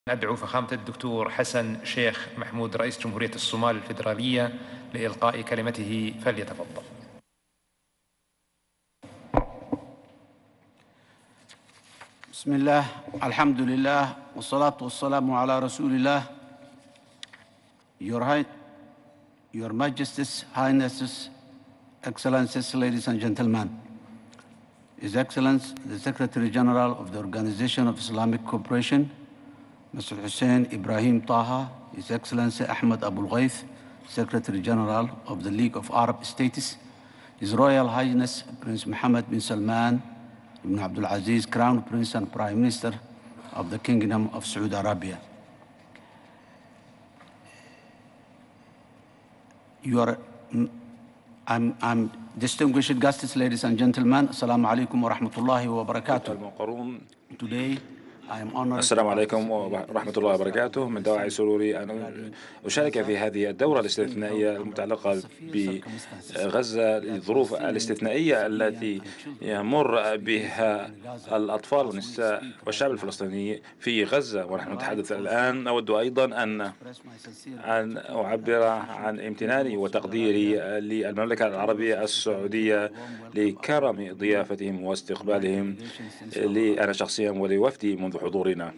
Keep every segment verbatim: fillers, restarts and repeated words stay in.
أدعو فخامة الدكتور حسن شيخ محمود رئيس جمهورية الصومال الفيدرالية لإلقاء كلمته، فليتفضل. بسم الله، الحمد لله، والصلاة والسلام على رسول الله. Your High, Your Majesties, Highnesses, Excellencies, ladies and gentlemen, His Excellency, the Secretary General of the Organization of Islamic Cooperation, Mister Hussein Ibrahim Taha, His Excellency Ahmed Abul Ghaith, Secretary General of the League of Arab States, His Royal Highness Prince Mohammed bin Salman Ibn Abdul Aziz, Crown Prince and Prime Minister of the Kingdom of Saudi Arabia. Your, I'm, I'm distinguished guests, ladies and gentlemen, Assalamu alaikum wa rahmatullahi wa barakatuh. Today, السلام عليكم ورحمة الله وبركاته. من دواعي سروري أن أشارك في هذه الدورة الاستثنائية المتعلقة بغزة، الظروف الاستثنائية التي يمر بها الأطفال والنساء والشعب الفلسطيني في غزة. ونحن نتحدث الآن، أود أيضا أن أن أعبر عن امتناني وتقديري للمملكة العربية السعودية لكرم ضيافتهم واستقبالهم لي أنا شخصيا ولوفدي منذ حضورنا.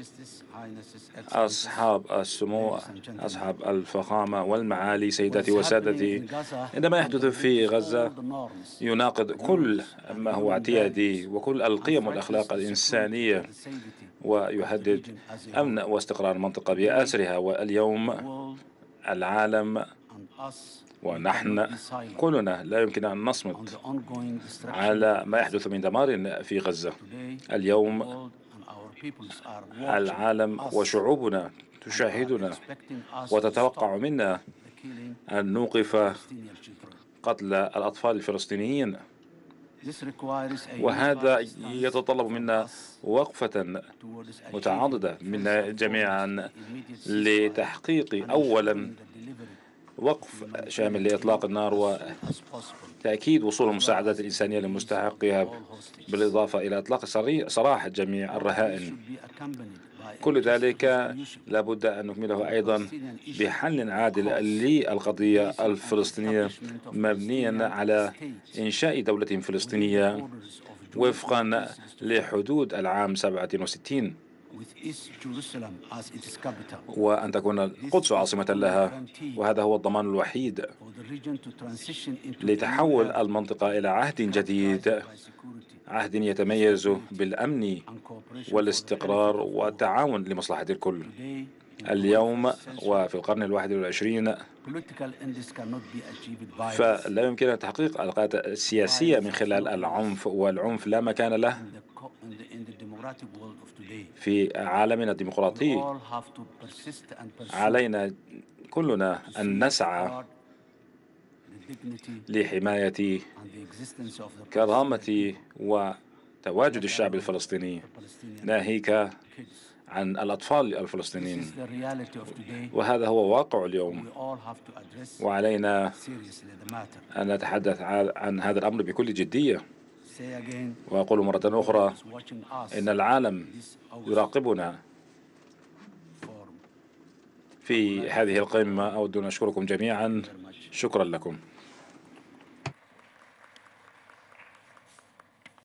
أصحاب السمو، أصحاب الفخامة والمعالي، سيداتي وسادتي، عندما يحدث في غزة يناقض كل ما هو اعتيادي وكل القيم والأخلاق الإنسانية، ويهدد أمن واستقرار المنطقة بأسرها. واليوم العالم ونحن كلنا لا يمكن أن نصمت على ما يحدث من دمار في غزة. اليوم العالم وشعوبنا تشاهدنا وتتوقع منا أن نوقف قتل الأطفال الفلسطينيين، وهذا يتطلب منا وقفة متعاضدة منا جميعا لتحقيق أولا وقف شامل لإطلاق النار وتأكيد وصول المساعدات الإنسانية لمستحقها، بالإضافة إلى إطلاق سراح جميع الرهائن. كل ذلك لابد أن نكمله أيضا بحل عادل للقضية الفلسطينية مبنيا على إنشاء دولة فلسطينية وفقا لحدود العام سبعة وستين، وأن تكون القدس عاصمة لها. وهذا هو الضمان الوحيد لتحول المنطقة إلى عهد جديد، عهد يتميز بالأمن والاستقرار والتعاون لمصلحة الكل. اليوم وفي القرن الواحد والعشرين فلا يمكن تحقيق الغايات السياسية من خلال العنف، والعنف لا مكان له في عالمنا الديمقراطي. علينا كلنا أن نسعى لحماية كرامة وتواجد الشعب الفلسطيني، ناهيك عن الأطفال الفلسطينيين. وهذا هو واقع اليوم، وعلينا أن نتحدث عن هذا الأمر بكل جدية. وأقول مرة أخرى إن العالم يراقبنا في هذه القمة. أود أن أشكركم جميعا، شكرا لكم.